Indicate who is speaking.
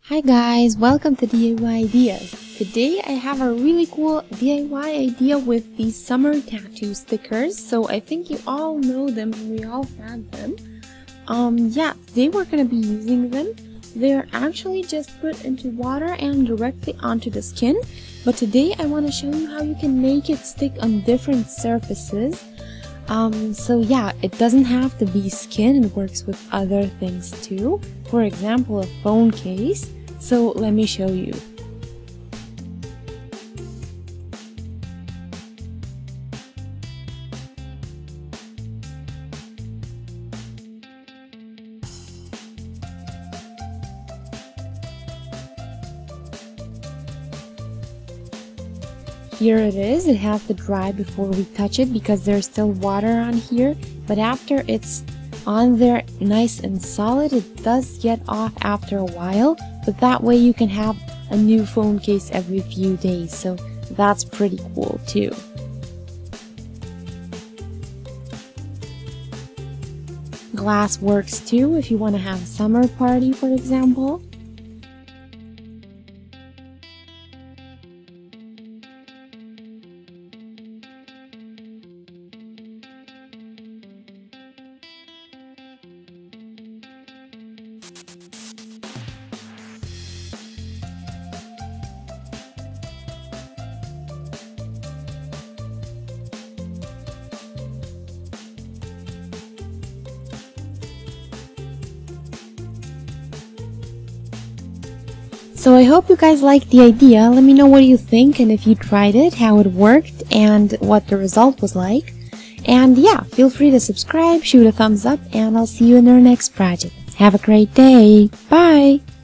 Speaker 1: Hi guys, welcome to DIY Ideas. Today I have a really cool DIY idea with these summer tattoo stickers. So I think you all know them and we all had them. Today we're going to be using them. They're actually just put into water and directly onto the skin. But today I want to show you how you can make it stick on different surfaces. It doesn't have to be skin, it works with other things too. For example, a phone case. So let me show you. Here it is. It has to dry before we touch it because there's still water on here, but after it's on there nice and solid, it does get off after a while, but that way you can have a new phone case every few days, so that's pretty cool too. Glass works too if you want to have a summer party, for example. So I hope you guys liked the idea. Let me know what you think and if you tried it, how it worked, and what the result was like. And yeah, feel free to subscribe, shoot a thumbs up, and I'll see you in our next project. Have a great day. Bye!